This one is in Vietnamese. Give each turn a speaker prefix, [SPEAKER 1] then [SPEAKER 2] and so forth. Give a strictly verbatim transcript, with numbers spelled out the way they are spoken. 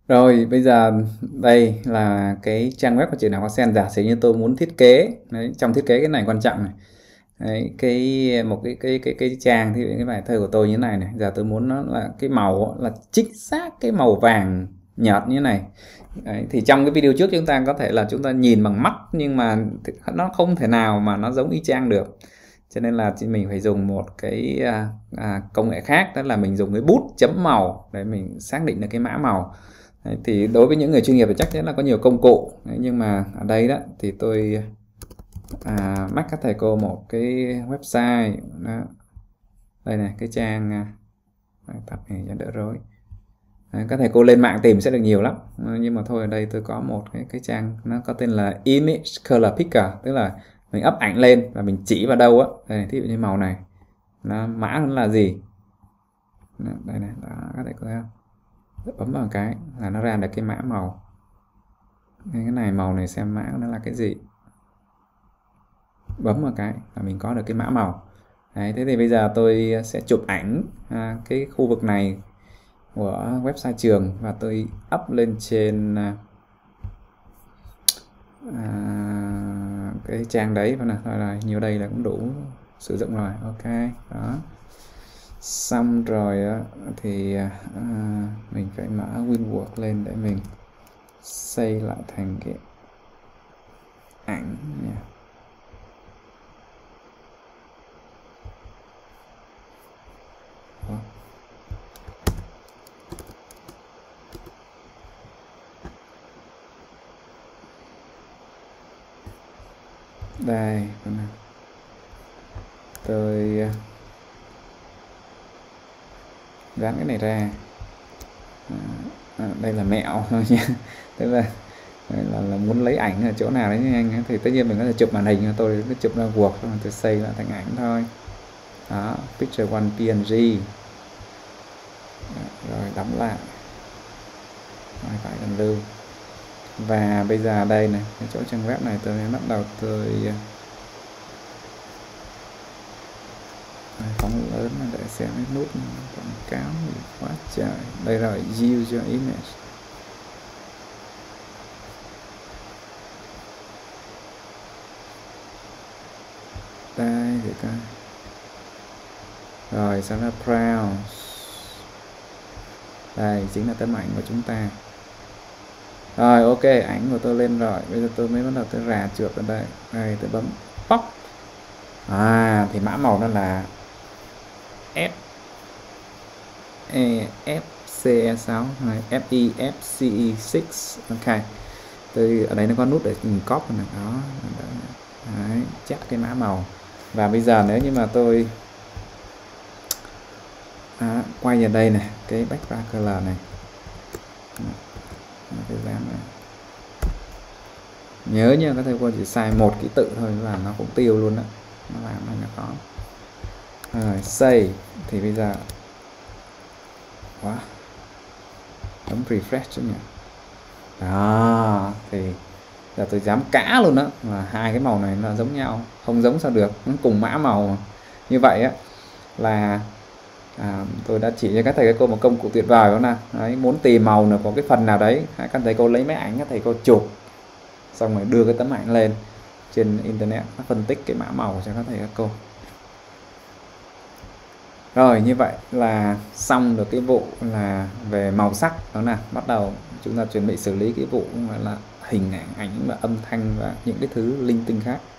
[SPEAKER 1] Rồi bây giờ đây là cái trang web của trường đại học Hoa Sen. Giả sử như tôi muốn thiết kế đấy, trong thiết kế cái này quan trọng này. Đấy, cái một cái cái cái cái trang thì cái bài thơ của tôi như thế này này, giờ tôi muốn nó là cái màu là chính xác cái màu vàng nhợt như thế này. Đấy, thì trong cái video trước chúng ta có thể là chúng ta nhìn bằng mắt nhưng mà nó không thể nào mà nó giống y chang được, cho nên là mình phải dùng một cái à, à, công nghệ khác, đó là mình dùng cái bút chấm màu để mình xác định được cái mã màu. Đấy, thì đối với những người chuyên nghiệp thì chắc chắn là có nhiều công cụ. Đấy, nhưng mà ở đây đó thì tôi à, mách các thầy cô một cái website đó. Đây này, cái trang tập này cho đỡ rối. Đấy, các thầy cô lên mạng tìm sẽ được nhiều lắm, nhưng mà thôi ở đây tôi có một cái cái trang nó có tên là Image Color Picker, tức là mình up ảnh lên và mình chỉ vào đâu á, đây thí dụ như màu này nó mã nó là gì. Đây này, đó, các thầy cô thấy không, bấm vào cái là nó ra được cái mã màu. Cái này màu này xem mã nó là cái gì, bấm vào cái là mình có được cái mã màu. Đấy, thế thì bây giờ tôi sẽ chụp ảnh à, cái khu vực này của website trường và tôi up lên trên à, cái trang đấy, và là thôi là nhiều đây là cũng đủ sử dụng rồi. Ok, đó xong rồi thì à, mình phải mở WinWorks lên để mình xây lại thành cái ảnh nha. Đây tôi gắn cái này ra. À, đây là mẹo thôi nha, tức là, là là muốn lấy ảnh ở chỗ nào đấy nha anh, thì tất nhiên mình có thể chụp màn hình, tôi cứ chụp ra guộc xong rồi tôi xây lại thành ảnh thôi. Đó, picture one pê en giê. Rồi đóng lại, rồi phải cần lưu. Và bây giờ đây này, cái chỗ trang web này tôi bắt đầu tôi phóng lớn để xem cái nút quảng cáo gì quá trời. Đây rồi, use your image. Đây thì coi. Rồi sau đó browse. Đây chính là tấm ảnh của chúng ta. Rồi ok, ảnh của tôi lên rồi. Bây giờ tôi mới bắt đầu tôi rà trượt ở đây. Đây tôi bấm pop. À thì mã màu nó là F E F C E sáu hay F E F C E sáu. Ok. Tôi ở đây nó có nút để mình copy này đó. Đấy, chắc cái mã màu. Và bây giờ nếu như mà tôi à, quay vào đây này, cái background color này, cái dáng này. Nhớ nha, các thầy cô chỉ xài một ký tự thôi là nó cũng tiêu luôn đó, nó làm này là có. Rồi save thì bây giờ quá bấm refresh chứ nhỉ. Đó thì giờ tôi dám cá luôn đó là hai cái màu này nó giống nhau, không giống sao được, nó cùng mã màu như vậy á. Là à, tôi đã chỉ cho các thầy các cô một công cụ tuyệt vời đó nè. Đấy, muốn tìm màu nào có cái phần nào đấy, các thầy cô lấy máy ảnh, các thầy cô chụp xong rồi đưa cái tấm ảnh lên trên internet, nó phân tích cái mã màu cho các thầy các cô. Rồi như vậy là xong được cái vụ là về màu sắc đó nè. Bắt đầu chúng ta chuẩn bị xử lý cái vụ là hình ảnh, ảnh và âm thanh và những cái thứ linh tinh khác.